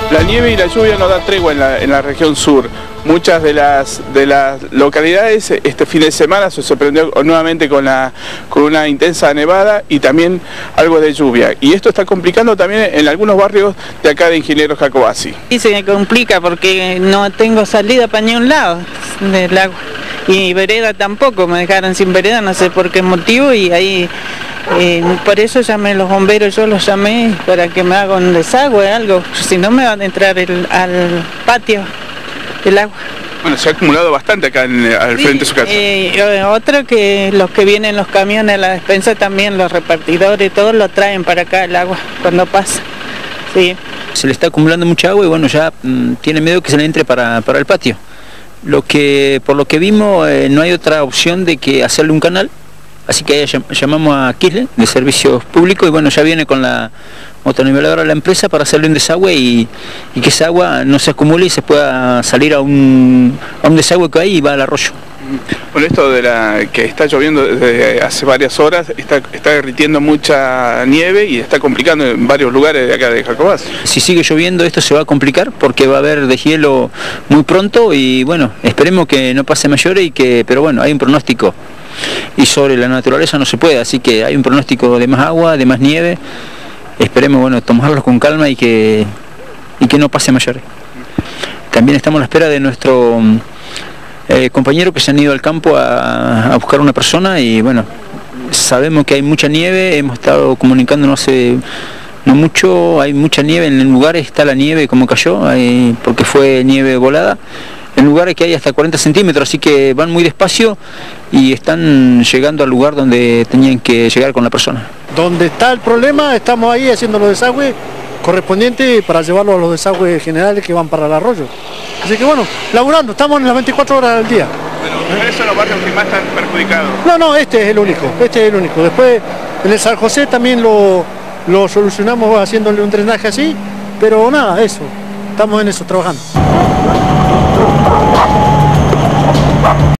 La nieve y la lluvia no da tregua en la región sur. Muchas de las localidades este fin de semana se sorprendió nuevamente con una intensa nevada y también algo de lluvia. Y esto está complicando también en algunos barrios de acá de Ingeniero Jacobacci. Y se me complica porque no tengo salida para ni un lado del agua. Y vereda tampoco, me dejaron sin vereda, no sé por qué motivo, y ahí por eso llamé a los bomberos, yo los llamé para que me hagan un desagüe, algo, si no me van a entrar al patio el agua. Bueno, se ha acumulado bastante acá al frente de su casa. Otro que los que vienen los camiones a la despensa también, los repartidores, todos lo traen para acá el agua cuando pasa. Sí. Se le está acumulando mucha agua y bueno, ya tiene miedo que se le entre para el patio. Por lo que vimos, no hay otra opción de que hacerle un canal, así que llamamos a Kisle de Servicios Públicos y bueno, ya viene con la motoniveladora de la empresa para hacerle un desagüe y que esa agua no se acumule y se pueda salir a un desagüe que hay y va al arroyo. Bueno, esto de que está lloviendo desde hace varias horas, está derritiendo mucha nieve y está complicando en varios lugares de acá de Jacobacci. Si sigue lloviendo esto se va a complicar porque va a haber deshielo muy pronto y bueno, esperemos que no pase mayores pero bueno, hay un pronóstico y sobre la naturaleza no se puede, así que hay un pronóstico de más agua, de más nieve. Esperemos, bueno, tomarlo con calma y que no pase mayores. También estamos a la espera de nuestro compañero que se han ido al campo a buscar una persona y bueno, sabemos que hay mucha nieve, hemos estado comunicándonos hace no mucho, hay mucha nieve en lugares, está la nieve como cayó, porque fue nieve volada, en lugares que hay hasta 40 centímetros, así que van muy despacio y están llegando al lugar donde tenían que llegar con la persona. Donde está el problema, estamos ahí haciendo los desagües correspondientes para llevarlo a los desagües generales que van para el arroyo. Así que bueno, laburando, estamos en las 24 horas del día. Bueno, ¿cuáles son los barrios que más están perjudicados? No, este es el único, Después en el San José también lo solucionamos haciéndole un drenaje así, pero nada, eso, estamos en eso trabajando.